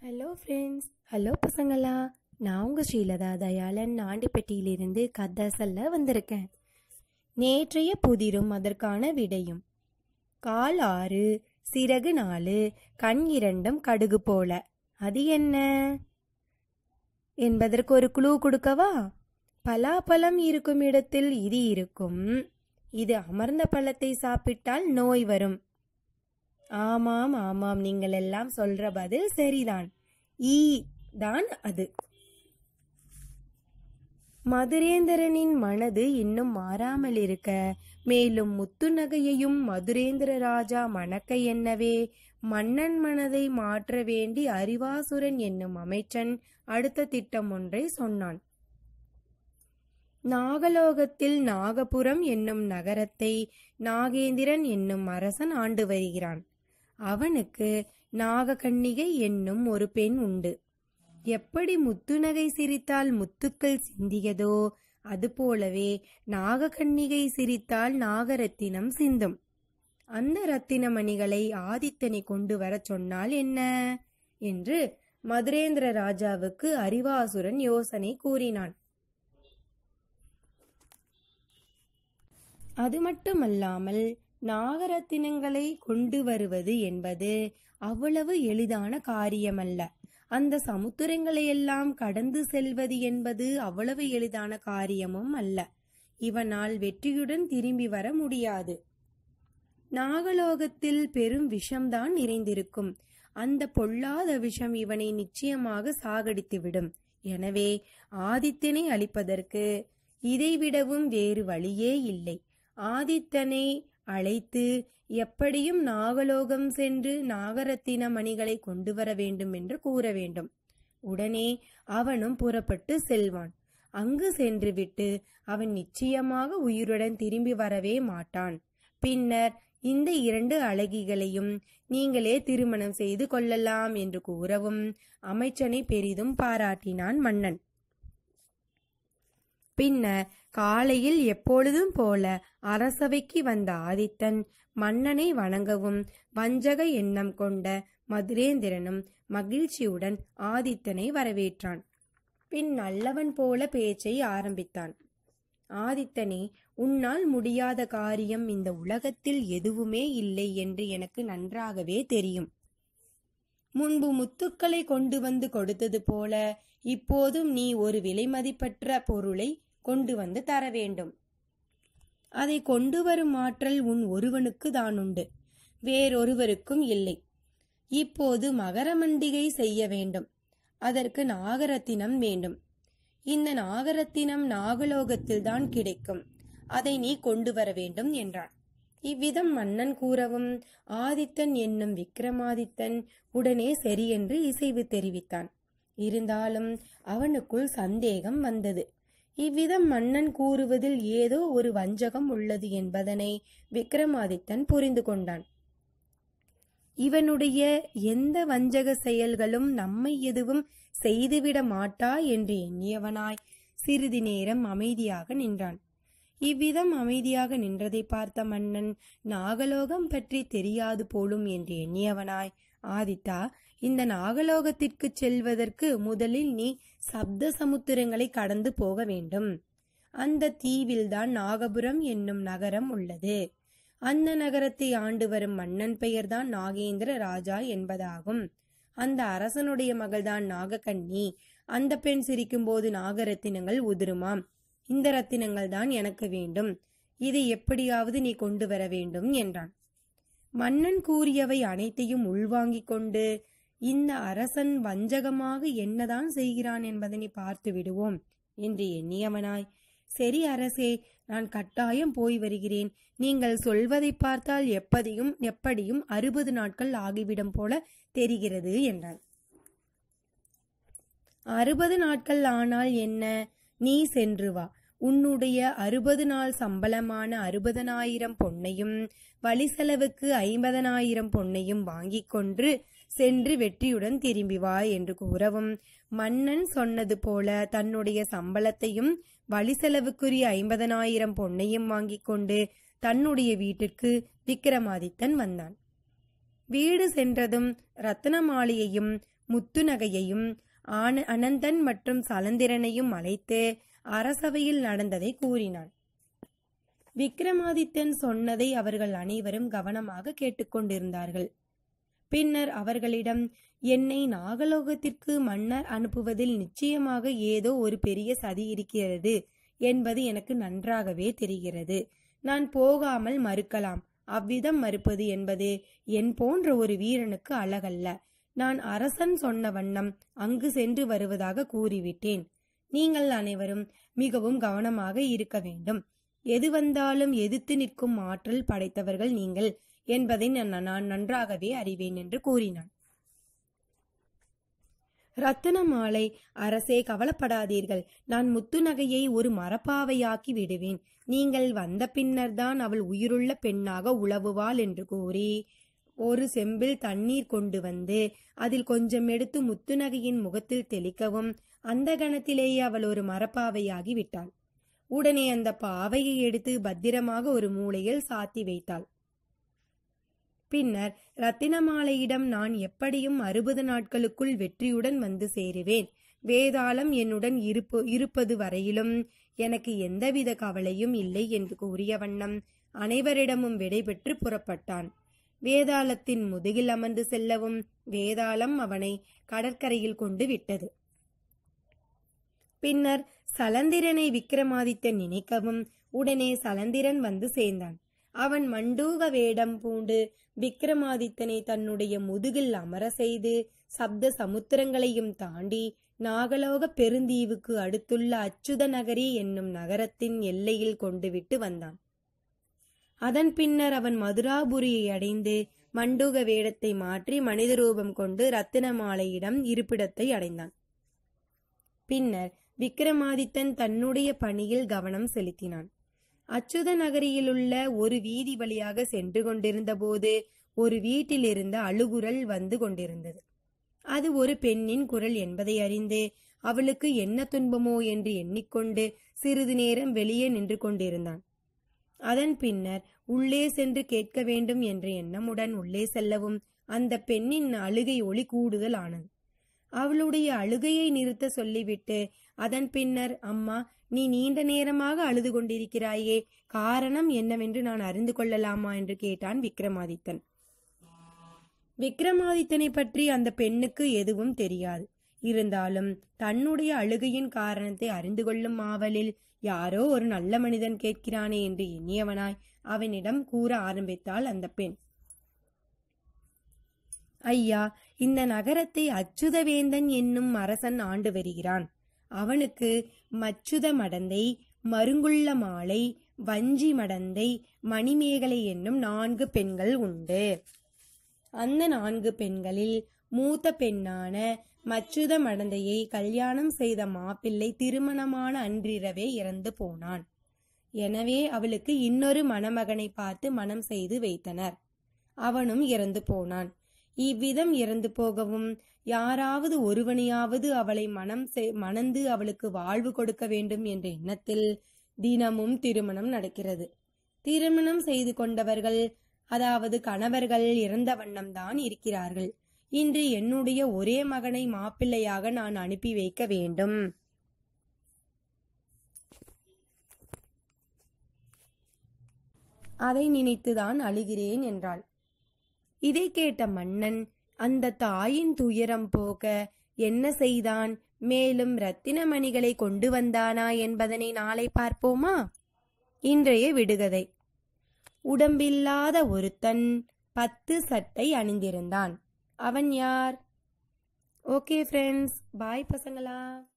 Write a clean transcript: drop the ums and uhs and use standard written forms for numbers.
Hello friends, hello பசங்களா. நான் உங்கள் ஸ்ரீலதா தயாளன் ஆண்டிப்பட்டியிலிருந்து கதை சொல்ல வந்திருக்கேன். நேற்றைய புதிரும் அதற்கான விடையும். கால் 6, சிறகு 4, கண் 2 கடுகு போல. அது என்ன என்பதற்கு ஒரு குழு கொடுக்கவா? பலாப்பழம் இருக்கும் இடத்தில் இது இருக்கும். இது அமர்ந்த பழத்தை சாப்பிட்டால் நோய் வரும். ஆமாம் ஆமாம், நீங்கள் எல்லாம் சொல்ற பதில் சரிதான். ஈ தான் அது. மதுரேந்திரனின் மனது இன்னும் மாறாமல் இருக்க, மேலும் முத்து நகையையும் மதுரேந்திர ராஜா மணக்க எண்ணவே மன்னன் மனதை மாற்ற வேண்டி அரிவாசுரன் என்னும் அமைச்சன் அடுத்த திட்டம் ஒன்றை சொன்னான். நாகலோகத்தில் நாகபுரம் என்னும் நகரத்தை நாகேந்திரன் என்னும் அரசன் ஆண்டு வருகிறான். அவனுக்கு நாககன்னிகை என்னும் ஒரு பெண் உண்டு. எப்படி முத்துநகை சிரித்தால் முத்துக்கள் சிந்தியதோ அதுபோலவே நாககன்னிகை சிரித்தால் நாகரத்தினம் சிந்தும். அந்த ரத்தின மணிகளை ஆதித்தனை கொண்டு வர சொன்னால் என்ன என்று மதுரேந்திர ராஜாவுக்கு அரிவாசுரன் யோசனை கூறினான். அது மட்டுமல்லாமல் நாகரத்தினங்களை கொண்டு வருவது என்பது அவ்வளவு எளிதான காரியமல்ல. அந்த சமுத்திரங்களை எல்லாம் கடந்து செல்வது என்பது அவ்வளவு எளிதான காரியமும் அல்ல. இவனால் வெற்றியுடன் திரும்பி வர முடியாது. நாகலோகத்தில் பெரும் விஷம்தான் நிறைந்திருக்கும். அந்த பொல்லாத விஷம் இவனை நிச்சயமாக சாகடித்துவிடும். எனவே ஆதித்தனை அழிப்பதற்கு இதைவிடவும் வேறு வழியே இல்லை. ஆதித்தனை அழைத்து எப்படியும் நாகலோகம் சென்று நாகரத்தின மணிகளை கொண்டு வர வேண்டும் என்று கூற வேண்டும். உடனே அவனும் புறப்பட்டு செல்வான். அங்கு சென்று விட்டு அவன் நிச்சயமாக உயிருடன் திரும்பி வரவே மாட்டான். பின்னர் இந்த 2 அழகிகளையும் நீங்களே திருமணம் செய்து கொள்ளலாம் என்று கூறவும் அமைச்சனை பெரிதும் பாராட்டினான் மன்னன். பின்னர் காலையில் எப்பொழுதும் போல அரசவைக்கு வந்த ஆதித்தன் மன்னனை வணங்கவும் வஞ்சக எண்ணம் கொண்ட மதுரேந்திரனும் மகிழ்ச்சியுடன் ஆதித்தனை வரவேற்றான். பின் நல்லவன் போல பேச்சை ஆரம்பித்தான். ஆதித்தனே, உன்னால் முடியாத காரியம் இந்த உலகத்தில் எதுவுமே இல்லை என்று எனக்கு நன்றாகவே தெரியும். முன்பு முத்துக்களை கொண்டு வந்து கொடுத்தது போல இப்போதும் நீ ஒரு விலைமதிப்பற்ற பொருளை கொண்டு வந்து தர வேண்டும். அதை கொண்டு வரும் ஆற்றல் உன் ஒருவனுக்கு தான் உண்டு, வேறொருவருக்கும் இல்லை. இப்போது மகரமண்டிகை செய்ய வேண்டும். அதற்கு நாகரத்தினம் வேண்டும். இந்த நாகரத்தினம் நாகலோகத்தில் தான் கிடைக்கும். அதை நீ கொண்டு வர வேண்டும் என்றான். இவ்விதம் மன்னன் கூறவும் ஆதித்தன் என்னும் விக்ரமாதித்தன் உடனே சரியென்று இசைவு தெரிவித்தான். இருந்தாலும் அவனுக்குள் சந்தேகம் வந்தது. இவ்விதம் மன்னன் கூறுவதில் ஏதோ ஒரு வஞ்சகம் உள்ளது என்பதனை விக்ரமாதித்தன் புரிந்து கொண்டான். இவனுடைய எந்த வஞ்சக செயல்களும் நம்மை எதுவும் செய்துவிட மாட்டா என்று எண்ணியவனாய் சிறிது நேரம் அமைதியாக நின்றான். இவ்விதம் அமைதியாக நின்றதை பார்த்த மன்னன் நாகலோகம் பற்றி தெரியாது போலும் என்று எண்ணியவனாய், ஆதித்தா, இந்த நாகலோகத்திற்கு செல்வதற்கு முதலில் நீ சப்த சமுத்திரங்களை கடந்து போக வேண்டும். அந்த தீவில்தான் நாகபுரம் என்னும் நகரம் உள்ளது. அந்த நகரத்தை ஆண்டு வரும் மன்னன் பெயர்தான் நாகேந்திர ராஜா என்பதாகும். அந்த அரசனுடைய மகள்தான் நாககன்னி. அந்த பெண் சிரிக்கும் போது நாகரத்தினங்கள் உதிருமாம். இந்த ரத்தினங்கள் தான் எனக்கு வேண்டும். இதை எப்படியாவது நீ கொண்டு வர வேண்டும் என்றான். மன்னன் கூறியவை அனைத்தையும் உள்வாங்கிக் கொண்டு, இந்த அரசன் வஞ்சகமாக என்னதான் செய்கிறான் என்பதனை பார்த்து விடுவோம் என்று எண்ணியவனாய், சரி அரசே, நான் கட்டாயம் போய் வருகிறேன். நீங்கள் சொல்வதை பார்த்தால் எப்படியும் 60 நாட்கள் ஆகிவிடும் போல தெரிகிறது என்றான். 60 நாட்கள் ஆனால் என்ன, நீ சென்று வா. உன்னுடைய 60 நாள் சம்பளமான 60,000 பொன்னையும் வழி செலவுக்கு 50,000 பொன்னையும் வாங்கிக் கொண்டு சென்று வெற்றியுடன் திரும்பி வா என்று கூறவும் மன்னன் சொன்னது போல தன்னுடைய சம்பளத்தையும் வழி செலவுக்குரிய 50,000 பொன்னையும் வாங்கிக் கொண்டு தன்னுடைய வீட்டிற்கு விக்ரமாதித்தன் வந்தான். வீடு சென்றதும் ரத்ன மாளிகையும் முத்துநகையையும் அனந்தன் மற்றும் சலந்திரனையும் அழைத்து அரசவையில் நடந்ததை கூறினான். விக்ரமாதித்தன் சொன்னதை அவர்கள் அனைவரும் கவனமாக கேட்டுக்கொண்டிருந்தார்கள். பின்னர் அவர்களிடம், என்னை நாகலோகத்திற்கு மன்னர் அனுப்புவதில் நிச்சயமாக ஏதோ ஒரு பெரிய சதி இருக்கிறது என்பது எனக்கு நன்றாகவே தெரிகிறது. நான் போகாமல் மறுக்கலாம். அவ்விதம் மறுப்பது என்பது என் போன்ற ஒரு வீரனுக்கு அழகல்ல. நான் அரசன் சொன்ன வண்ணம் அங்கு சென்று வருவதாக கூறிவிட்டேன். நீங்கள் அனைவரும் மிகவும் கவனமாக இருக்க வேண்டும். எது வந்தாலும் எதிர்த்து நிற்கும் ஆற்றல் படைத்தவர்கள் நீங்கள் என்பதை நான் நன்றாகவே அறிவேன் என்று கூறினான். ரத்தினமாலை, அரசே கவலைப்படாதீர்கள். நான் முத்துநகையை ஒரு மரப்பாவையாக்கி விடுவேன். நீங்கள் வந்த பின்னர்தான் அவள் உயிருள்ள பெண்ணாக உலவுவாள் என்று கூறி ஒரு செம்பில் தண்ணீர் கொண்டு வந்து அதில் கொஞ்சம் எடுத்து முத்துநகையின் முகத்தில் தெளிக்கவும் அந்த கணத்திலேயே அவள் ஒரு மரப்பாவையாகி விட்டாள். உடனே அந்த பாவையை எடுத்து பத்திரமாக ஒரு மூலையில் சாத்தி வைத்தாள். பின்னர் ரத்தினமாலையிடம், நான் எப்படியும் 60 நாட்களுக்குள் வெற்றியுடன் வந்து சேருவேன். வேதாளம் என்னுடன் இருப்பது வரையிலும் எனக்கு எந்தவித கவலையும் இல்லை என்று கூறிய வண்ணம் அனைவரிடமும் விடைபெற்று புறப்பட்டான். வேதாளத்தின் முதுகில் அமர்ந்து செல்லவும் வேதாளம் அவனை கடற்கரையில் கொண்டு விட்டது. பின்னர் சலந்திரனை விக்ரமாதித்தன் நினைக்கவும் உடனே சலந்திரன் வந்து சேர்ந்தான். அவன் மண்டூக வேடம் பூண்டு விக்ரமாதித்தனை தன்னுடைய முதுகில் அமர செய்து சப்த சமுத்திரங்களையும் தாண்டி நாகலோக பெருந்தீவுக்கு அடுத்துள்ள அச்சுத நகரி என்னும் நகரத்தின் எல்லையில் கொண்டு விட்டு வந்தான். அதன் பின்னர் அவன் மதுராபுரியை அடைந்து மண்டூக வேடத்தை மாற்றி மனித ரூபம் கொண்டு ரத்தினமாலையிடம் இருப்பிடத்தை அடைந்தான். பின்னர் விக்ரமாதித்தன் தன்னுடைய பணியில் கவனம் செலுத்தினான். அச்சுத நகரியிலுள்ள ஒரு வீதி வழியாக சென்று கொண்டிருந்த போது ஒரு வீட்டிலிருந்த அழுகுரல் வந்து கொண்டிருந்தது. அது ஒரு பெண்ணின் குரல் என்பதை அறிந்து அவளுக்கு என்ன துன்பமோ என்று எண்ணிக்கொண்டு சிறிது நேரம் வெளியே நின்று கொண்டிருந்தான். அதன் பின்னர் உள்ளே சென்று கேட்க வேண்டும் என்ற எண்ணமுடன் உள்ளே செல்லவும் அந்த பெண்ணின் அழுகை ஒலி கூடுதல் ஆனது. அவளுடைய அழுகையை நிறுத்த சொல்லிவிட்டு அதன் பின்னர், அம்மா, நீ நீண்ட நேரமாக அழுது கொண்டிருக்கிறாயே, காரணம் என்னவென்று நான் அறிந்து கொள்ளலாமா என்று கேட்டான் விக்ரமாதித்தன். விக்ரமாதித்தனை பற்றி அந்த பெண்ணுக்கு எதுவும் தெரியாது. இருந்தாலும் தன்னுடைய அழுகையின் காரணத்தை அறிந்து கொள்ளும் ஆவலில் யாரோ ஒரு நல்ல மனிதன் கேட்கிறானே என்று எண்ணியவனாய் அவனிடம் கூற ஆரம்பித்தாள் அந்த பெண். ஐயா, இந்த நகரத்தை அச்சுதவேந்தன் என்னும் அரசன் ஆண்டு வருகிறான். அவனுக்கு மச்சுத மடந்தை, மருங்குள்ள மாலை, வஞ்சி மடந்தை, மணிமேகலை என்னும் 4 பெண்கள் உண்டு. அந்த 4 பெண்களில் மூத்த பெண்ணான மச்சுத மடந்தையை கல்யாணம் செய்த மாப்பிள்ளை திருமணமான அன்றிரவே இறந்து போனான். எனவே அவளுக்கு இன்னொரு மணமகனை பார்த்து மணம் செய்து வைத்தனர். அவனும் இறந்து போனான். இவ்விதம் இறந்து போகவும் யாராவது ஒருவனையாவது அவளை மணந்து அவளுக்கு வாழ்வு கொடுக்க வேண்டும் என்ற எண்ணத்தில் தினமும் திருமணம் நடக்கிறது. திருமணம் செய்து கொண்டவர்கள், அதாவது கணவர்கள், இறந்த வண்ணம்தான் இருக்கிறார்கள். இன்று என்னுடைய ஒரே மகனை மாப்பிள்ளையாக நான் அனுப்பி வைக்க வேண்டும். அதை நினைத்துதான் அழுகிறேன் என்றாள். இதை கேட்ட மன்னன் அந்த தாயின் துயரம் போக என்ன செய்தான், மேலும் ரத்தினமணிகளை கொண்டு வந்தானா என்பதனை நாளை பார்ப்போமா? இன்றைய விடுகதை. உடம்பில்லாத ஒருத்தன் 10 சட்டை அணிந்திருந்தான். அவன் யார்? ஓகே ஃப்ரெண்ட்ஸ், பாய் பசங்களா.